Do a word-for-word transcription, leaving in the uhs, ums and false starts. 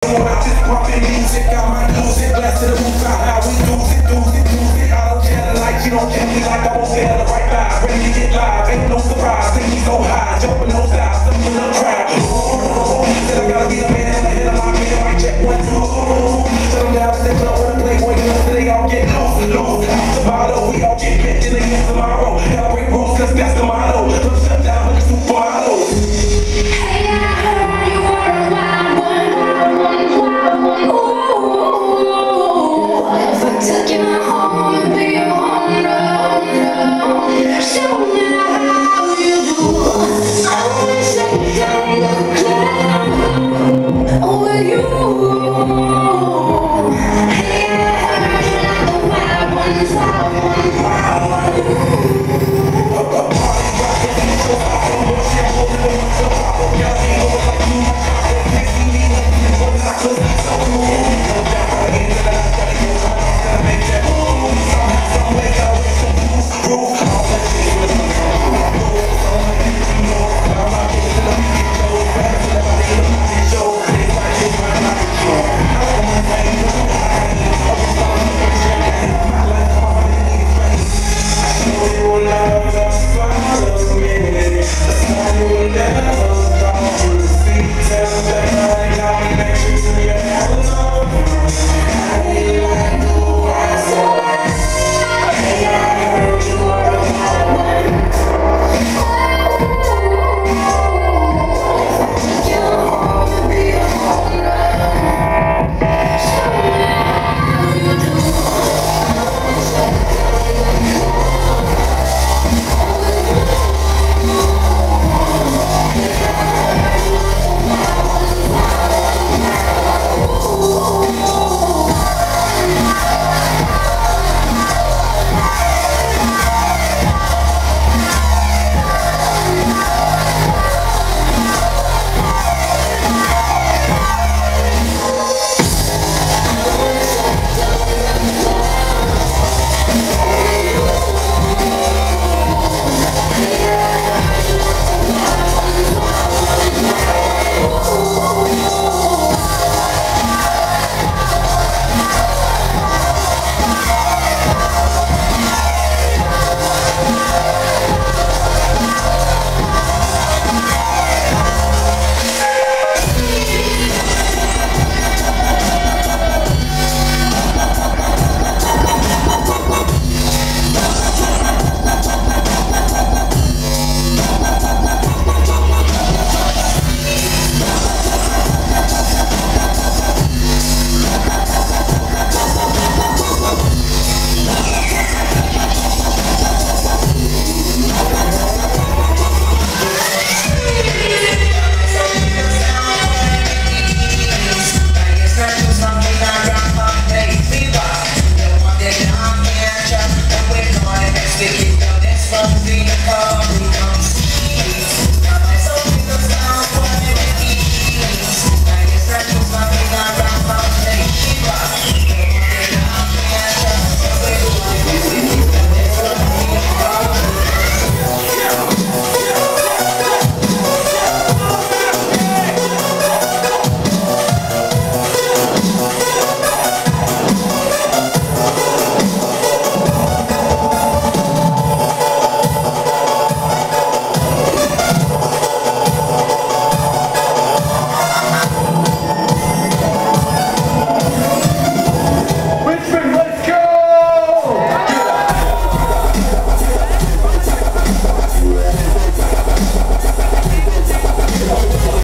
more about this bumping music. I might lose it, blast to the roof out how we lose it, lose it, lose it. I don't care the light, you don't care me like I won't fail the right vibe. Ready to get live, ain't no surprise. Think we so high, jumping those dives, something in the crowd. Oh, oh, oh, oh, I gotta be a man.